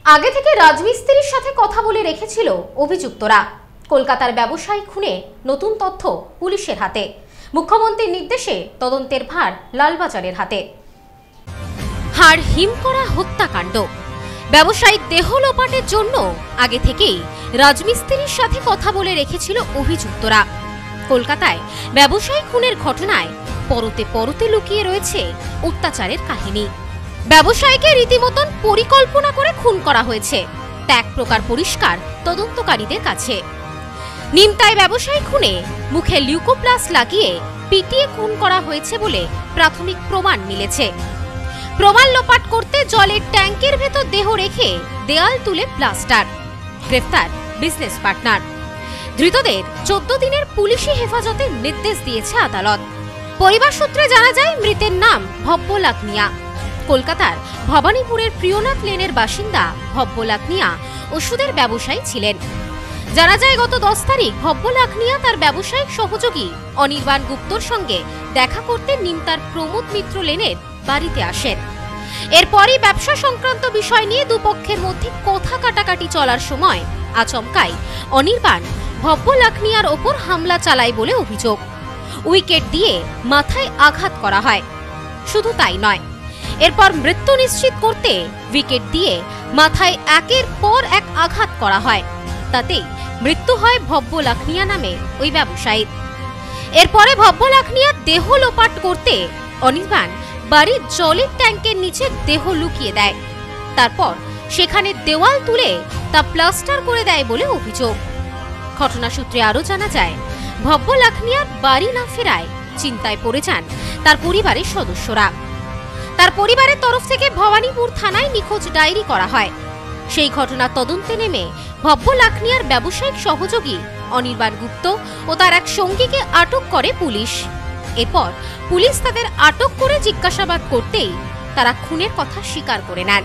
আগে থেকে রাজমিস্ত্রির সাথে কথা বলে রেখেছিল অভিযুক্তরা। কলকাতার ব্যবসায়ী খুনে নতুন তথ্য পুলিশের হাতে। মুখ্যমন্ত্রীর নির্দেশে তদন্তের ভার লালবাজারের হাতে। হাড় হিম করা হত্যাকাণ্ড। ব্যবসায়ীর দেহ লোপাটের জন্য আগে থেকেই রাজমিস্ত্রির সাথে কথা বলে রেখেছিল অভিযুক্তরা। কলকাতায় ব্যবসায়ী খুনের ঘটনায় পরতে পরতে লুকিয়ে রয়েছে অত্যাচারের কাহিনী। ব্যবসায়ীকে রীতিমতন পরিকল্পনা করে খুন করা হয়েছে, তা এক প্রকার পরিষ্কার তদন্তকারীদের কাছে। নিমতায় ব্যবসায়ী খুনে মুখে লিউকোপ্লাস লাগিয়ে পিটিয়ে খুন করা হয়েছে বলে প্রাথমিক প্রমাণ মিলেছে। প্রমাণ লোপাট করতে জলের ট্যাঙ্কের ভেতর দেহ রেখে দেয়াল তুলে প্লাস্টার। গ্রেফতার বিজনেস পার্টনার। ধৃতদের 14 দিনের পুলিশি হেফাজতের নির্দেশ দিয়েছে আদালত। পরিবার সূত্রে জানা যায়, মৃতের নাম ভব্য লাকনিয়া। কলকাতার ভবানীপুরের প্রিয়নাথ লেনের বাসিন্দা ভব্য লাকনিয়া ওষুধের ব্যবসায়ী ছিলেন। জানা যায়, গত 10 তারিখ ভব্য লাকনিয়া তার ব্যবসায়িক সহযোগী অনির্বাণ গুপ্তর সঙ্গে দেখা করতে নিমতার প্রমোদ মিত্র লেনের বাড়িতে আসেন। এরপরই ব্যবসা সংক্রান্ত বিষয় নিয়ে দুপক্ষের মধ্যে কথা কাটাকাটি চলার সময় আচমকাই অনির্বাণ ভব্য লাকনিয়ার ওপর হামলা চালায় বলে অভিযোগ। উইকেট দিয়ে মাথায় আঘাত করা হয়। শুধু তাই নয়, এরপর মৃত্যু নিশ্চিত করতে উইকেট দিয়ে মাথায় একের পর এক আঘাত করা হয়। তাতেই মৃত্যু হয় ভব্য লাকনিয়া নামে ওই ব্যবসায়ীর। এরপরে ভব্য লাকনিয়ার দেহ লোপাট করতে অনির্বাণ বাড়ির জলের ট্যাঙ্কের নিচে দেহ লুকিয়ে দেয়। তারপর সেখানে দেওয়াল তুলে তা প্লাস্টার করে দেয় বলে অভিযোগ। ঘটনা সূত্রে আরও জানা যায়, ভব্য লাকনিয়ার বাড়ি না ফেরায় চিন্তায় পড়ে যান তার পরিবারের সদস্যরা। তার পরিবারের তরফ থেকে ভবানীপুর থানায় নিখোঁজ ডায়েরি করা হয়। সেই ঘটনা তদন্তে নেমে ভব্য লাকনিয়ার ব্যবসায়িক সহযোগী অনির্বাণ গুপ্ত ও তার এক সঙ্গীকে আটক করে পুলিশ। এরপর পুলিশ তাদের আটক করে জিজ্ঞাসাবাদ করতেই তারা খুনের কথা স্বীকার করে নেন।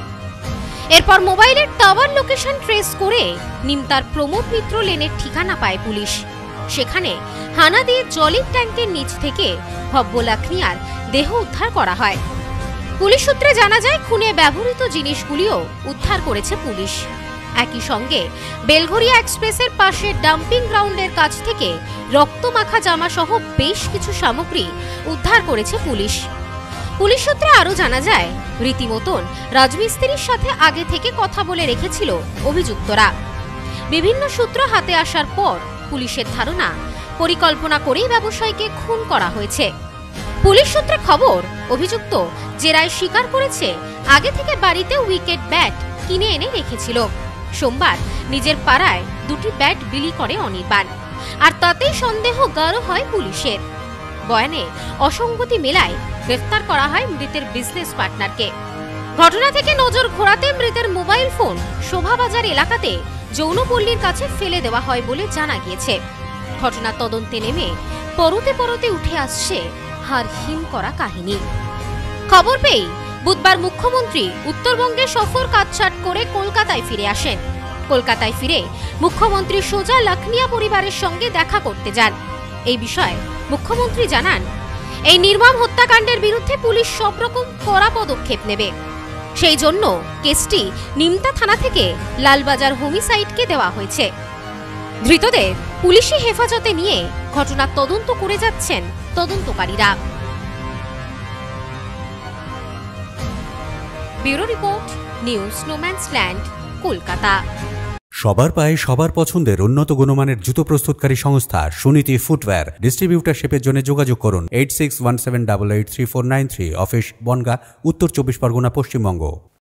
এরপর মোবাইলের টাওয়ার লোকেশন ট্রেস করে নিমতার প্রমোদ মিত্র লেনের ঠিকানা পায় পুলিশ। সেখানে হানা দিয়ে জলের ট্যাঙ্কের নিচ থেকে ভব্য লাকনিয়ার দেহ উদ্ধার করা হয়। পুলিশ সূত্রে জানা যায়, খুনে ব্যবহৃত জিনিসগুলিও উদ্ধার করেছে পুলিশ। একই সঙ্গে বেলঘরিয়া এক্সপ্রেসের পাশে ডাম্পিং গ্রাউন্ডের কাছ থেকে রক্তমাখা জামা সহ বেশ কিছু সামগ্রী উদ্ধার করেছে পুলিশ। পুলিশ সূত্রে আরও জানা যায়, রীতিমতন রাজমিস্ত্রির সাথে আগে থেকে কথা বলে রেখেছিল অভিযুক্তরা। বিভিন্ন সূত্র হাতে আসার পর পুলিশের ধারণা, পরিকল্পনা করেই ব্যবসায়ীকে খুন করা হয়েছে। পুলিশ সূত্রে খবর, অভিযুক্ত জেরায় স্বীকার করেছে আগে থেকে বাড়িতে উইকেট ব্যাট কিনে এনে রেখেছিল। সোমবার নিজের পাড়ায় 2টি ব্যাট বিলি করে অনির্বাণ, আর তাতেই সন্দেহ গাঢ় হয় পুলিশের। বয়ানে অসঙ্গতি মেলায় গ্রেফতার করা হয় মৃতের বিজনেস পার্টনারকে। ঘটনা থেকে নজর ঘোরাতে মৃতের মোবাইল ফোন শোভাবাজার এলাকাতে যৌনপল্লীর কাছে ফেলে দেওয়া হয় বলে জানা গিয়েছে। ঘটনা তদন্তে নেমে পরতে পরতে উঠে আসছে হাড় হিম করা কাহিনী। খবর পেয়ে বুধবার মুখ্যমন্ত্রী উত্তরবঙ্গে সফর কাটছাট করে কলকাতায় ফিরে আসেন। কলকাতায় ফিরে মুখ্যমন্ত্রী সোজা লাকনিয়া পরিবারের সঙ্গে দেখা করতে যান। এই বিষয়ে মুখ্যমন্ত্রী জানান, এই নির্মম হত্যাকাণ্ডের বিরুদ্ধে পুলিশ সব রকম কড়া পদক্ষেপ নেবে। সেই জন্য কেসটি নিমতা থানা থেকে লালবাজার হোমিসাইডকে দেওয়া হয়েছে। ধৃতদের পুলিশি হেফাজতে নিয়ে ঘটনার তদন্ত করে যাচ্ছেন তদন্তকারীরা। Bureau report, news no man's land, Kolkata. সবার পায়ে সবার পছন্দের উন্নত গুণমানের জুতো প্রস্তুতকারী সংস্থা সুনীতি ফুটওয়্যার। ডিস্ট্রিবিউটারশিপের জন্য যোগাযোগ করুন 8617883493, অফিস বনগাঁ, উত্তর 24 পরগনা, পশ্চিমবঙ্গ।